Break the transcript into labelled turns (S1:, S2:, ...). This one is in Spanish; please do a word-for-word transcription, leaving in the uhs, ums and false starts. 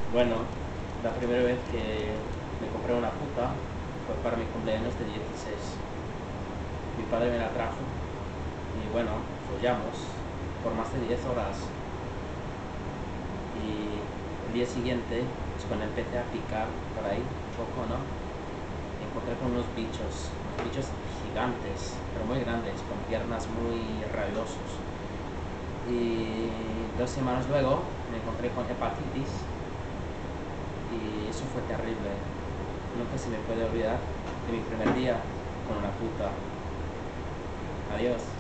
S1: Bueno, la primera vez que me compré una puta fue para mi cumpleaños de dieciséis. Mi padre me la trajo y bueno, follamos por más de diez horas. Y el día siguiente, pues cuando empecé a picar por ahí un poco, ¿no? Me encontré con unos bichos, unos bichos gigantes, pero muy grandes, con piernas muy rabiosos. Y dos semanas luego me encontré con hepatitis y eso fue terrible. Nunca se me puede olvidar de mi primer día con una puta. Adiós.